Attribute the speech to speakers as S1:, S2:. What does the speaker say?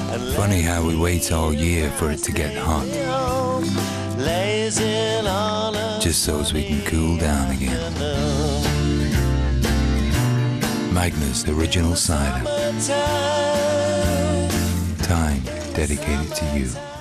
S1: Funny how we wait all year for it to get hot, just so as we can cool down again. Magnus Original Cider. Time dedicated to you.